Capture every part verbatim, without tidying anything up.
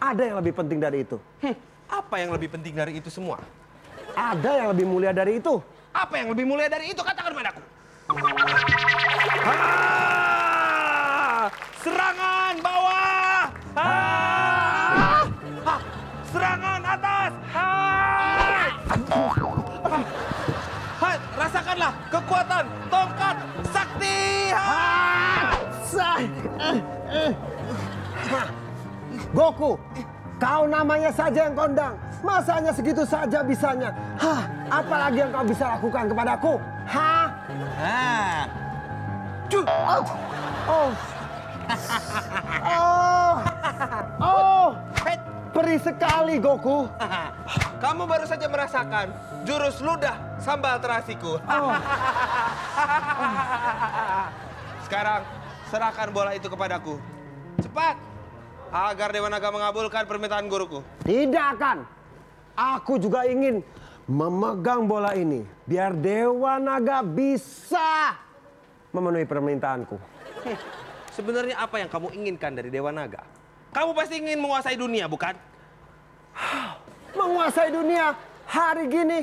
Ada yang lebih penting dari itu. Hmm, apa yang lebih penting dari itu semua? Ada yang lebih mulia dari itu. Apa yang lebih mulia dari itu? Katakan padaku. Ha! Serangan bawah! Ha! Ha! Serangan atas! Ha! Ha! Rasakanlah kekuatan tongkat sakti! Ha! Say. Eh, eh. Goku, kau namanya saja yang kondang. Masa hanya segitu saja bisanya? Hah, apalagi yang kau bisa lakukan kepadaku? Hah? Hah? Cuh. Oh. Oh. Oh. Oh. Perih sekali, Goku. Kamu baru saja merasakan jurus ludah sambal terasiku. Oh. Sekarang serahkan bola itu kepadaku. Cepat, agar Dewa Naga mengabulkan permintaan guruku. Tidak akan. Aku juga ingin memegang bola ini. Biar Dewa Naga bisa memenuhi permintaanku. Sebenarnya apa yang kamu inginkan dari Dewa Naga? Kamu pasti ingin menguasai dunia, bukan? Menguasai dunia hari gini.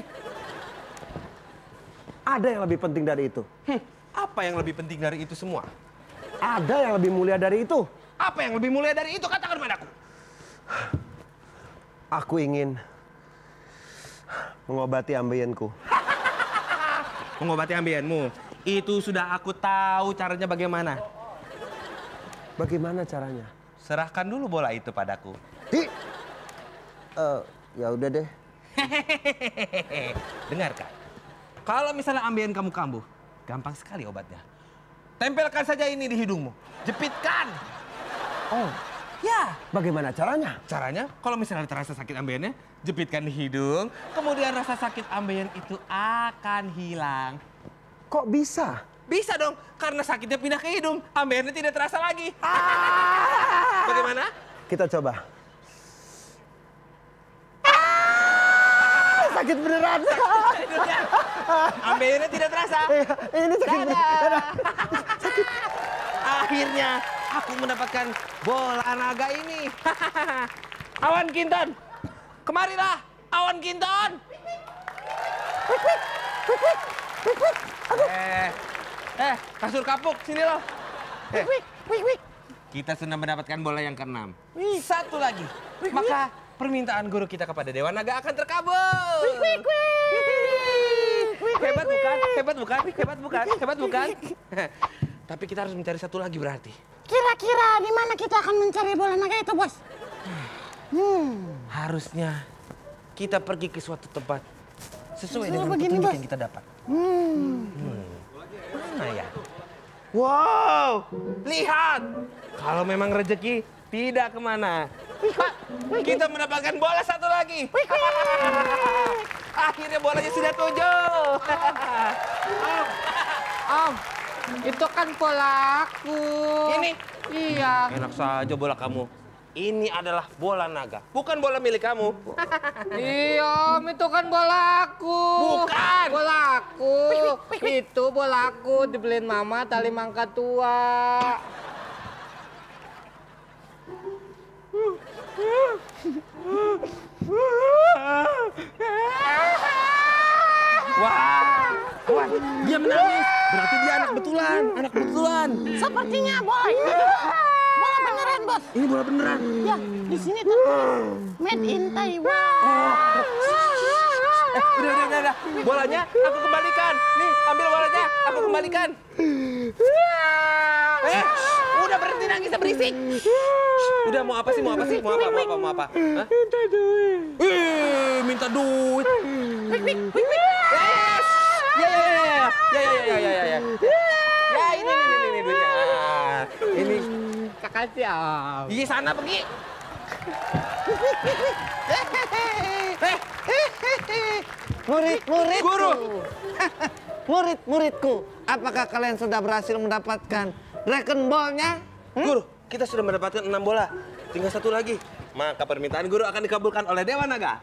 Ada yang lebih penting dari itu. Hmm, apa yang lebih penting dari itu semua? Ada yang lebih mulia dari itu. Apa yang lebih mulia dari itu? Katakan padaku. Aku ingin mengobati ambeien-ku. Mengobati ambeien-mu? Itu sudah aku tahu caranya bagaimana. Bagaimana caranya? Serahkan dulu bola itu padaku. Di... Uh, ya udah deh. Dengarkan. Kalau misalnya ambeien kamu kambuh, gampang sekali obatnya. Tempelkan saja ini di hidungmu. Jepitkan. Oh, ya. Bagaimana caranya? Caranya, kalau misalnya terasa sakit ambeiennya, jepitkan di hidung. Kemudian rasa sakit ambeien itu akan hilang. Kok bisa? Bisa dong, karena sakitnya pindah ke hidung. Ambeiennya tidak terasa lagi. Ah! Bagaimana? Kita coba. Ah! Sakit beneran. Ambeiennya tidak terasa. Ini sakit beneran. Sakit. Akhirnya aku mendapatkan bola naga ini. Awan Kinton, kemarilah, Awan Kinton. Eh, eh, kasur kapuk, sini loh. Eh, kita sudah mendapatkan bola yang keenam. Satu lagi, maka permintaan guru kita kepada Dewa Naga akan terkabul. Hebat bukan? Hebat bukan? Hebat bukan? Hebat bukan? Tapi kita harus mencari satu lagi berarti. Kira-kira di mana kita akan mencari bola naga itu, Bos? Hmm. Harusnya kita pergi ke suatu tempat sesuai dengan petunjuk yang kita dapat. Hmm. Hmm. Mana ya? Wow, lihat. Kalau memang rezeki tidak kemana. Pak, kita mendapatkan bola satu lagi. Akhirnya bolanya sudah tujuh. Om, Om, itu kan bola aku. Ini? Iya. Enak saja bola kamu. Ini adalah bola naga, bukan bola milik kamu. Iya, Om, itu kan bola aku. Bukan. Bola aku. Itu bola aku dibeliin Mama tali mangka tua. Wah, wah, dia menangis. Berarti dia anak betulan, anak betulan. Sepertinya bola ini bola beneran, Bos. Ini bola beneran. Ya, di sini tertulis Made in Taiwan. Eh, udah, udah, udah, udah. Bolanya aku kembalikan. Nih, ambil bolanya, aku kembalikan. Eh, udah berhenti nangis, berisik. Udah, mau apa sih, mau apa sih, mau apa, mau apa, mau apa? Hah? Minta duit. Eh, minta duit. Yes. Ya, ya, ya, ya, ya, ya, ya, ya, ya, ya. Ya, ini, ini, ini, ini duitnya. Ah, ini. Kasih, Om. Di sana pergi. Murid-muridku. Guru. Murid-muridku, apakah kalian sudah berhasil mendapatkan Dragon Ball-nya? Hmm? Guru, kita sudah mendapatkan enam bola. Tinggal satu lagi. Maka permintaan guru akan dikabulkan oleh Dewa Naga.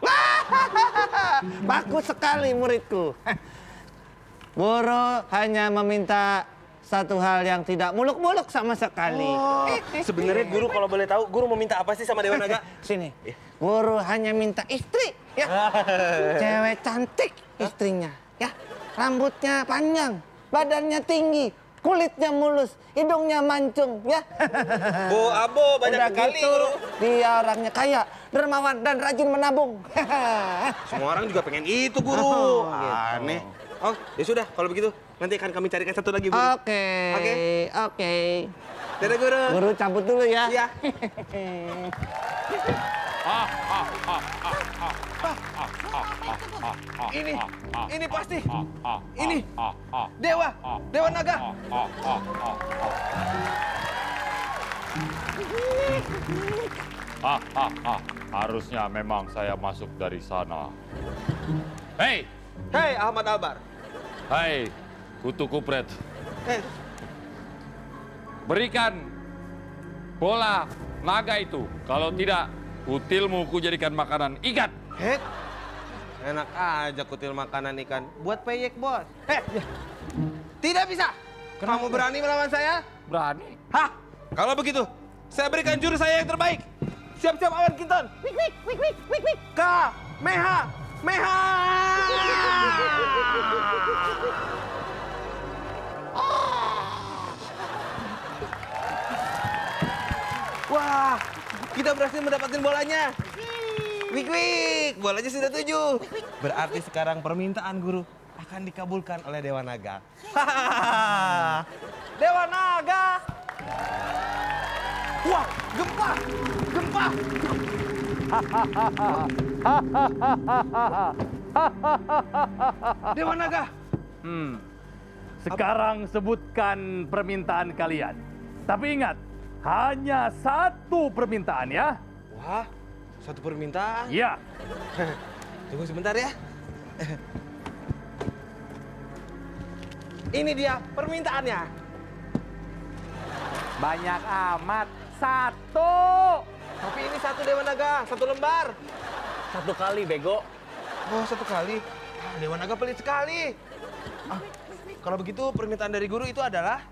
Bagus sekali muridku. Guru hanya meminta satu hal yang tidak muluk-muluk sama sekali. Oh, sebenarnya guru kalau boleh tahu, guru mau minta apa sih sama Dewa Naga? Sini, guru hanya minta istri, ya. Cewek cantik istrinya, ya. Rambutnya panjang, badannya tinggi, kulitnya mulus, hidungnya mancung, ya. Bu Abo banyak Udah sekali gitu, guru. dia orangnya kaya, dermawan dan rajin menabung. Semua orang juga pengen itu guru. Oh, gitu. Aneh. Oh, ya sudah kalau begitu nanti akan kami carikan satu lagi guru. Oke, Oke. oke. Dadah guru. Guru cabut dulu ya. Iya. Ini, ini pasti. Ini Dewa, Dewa Naga. Hahaha, harusnya memang saya masuk dari sana. Hei, Hei Ahmad Albar. hai, kutu kupret. Hei, Berikan bola naga itu. Kalau tidak, kutilmu ku jadikan makanan ikan. hei. Enak aja kutil makanan ikan. Buat peyek, bos. Hei, tidak bisa. Kamu berani melawan saya? Berani? Hah? Kalau begitu, saya berikan jurus saya yang terbaik. Siap-siap awan Kinton. Wik wik wik wik wik wik. Ka, Meha, Meha. Wah, kita berhasil mendapatkan bolanya. Wik wik, bolanya sudah tujuh. Berarti sekarang permintaan guru akan dikabulkan oleh Dewa Naga. Hahaha. Dewa Naga. Wah, gempa, gempa. Dewa Naga. Hmm. Sekarang sebutkan permintaan kalian. Tapi ingat, hanya satu permintaan ya. Wah, satu permintaan. Ya. Tunggu sebentar ya. Ini dia permintaannya. Banyak amat. Satu. Tapi ini satu Dewa Naga, satu lembar. Satu kali, bego. Oh, satu kali. Ah, Dewa Naga pelit sekali. Ah, kalau begitu permintaan dari guru itu adalah...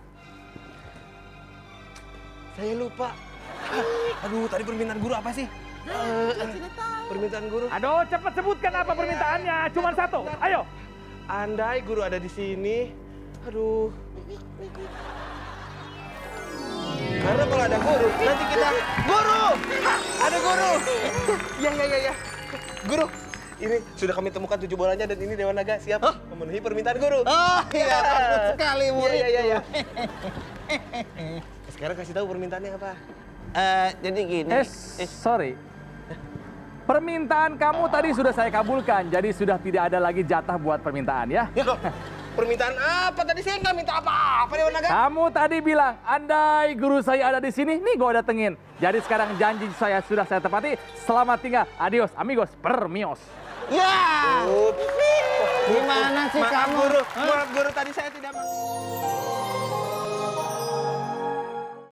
Saya lupa. Ah, aduh, tadi permintaan guru apa sih? Eh, eh, permintaan guru. Aduh, cepat sebutkan apa permintaannya. Cuman satu. Ayo. Andai guru ada di sini. Aduh. Karena kalau ada guru, nanti kita... Guru! Hah, ada guru! Ya, ya, ya, ya. Guru, ini sudah kami temukan tujuh bolanya dan ini Dewa Naga siap memenuhi permintaan guru. Oh iya, takut sekali murid. Iya, iya, iya. Sekarang kasih tahu permintaannya apa? Eh, jadi gini. Eh, sorry. Permintaan kamu tadi sudah saya kabulkan, jadi sudah tidak ada lagi jatah buat permintaan ya. Ya loh, permintaan apa? Tadi saya nggak minta apa-apa, Dewa Naga. Kamu tadi bilang, andai guru saya ada di sini, nih gue datengin. Jadi sekarang janji saya sudah saya tepati. Selamat tinggal, adios, amigos, permios. Ya. Ups. Gimana sih Maaf kamu? guru, maaf guru tadi saya tidak mau.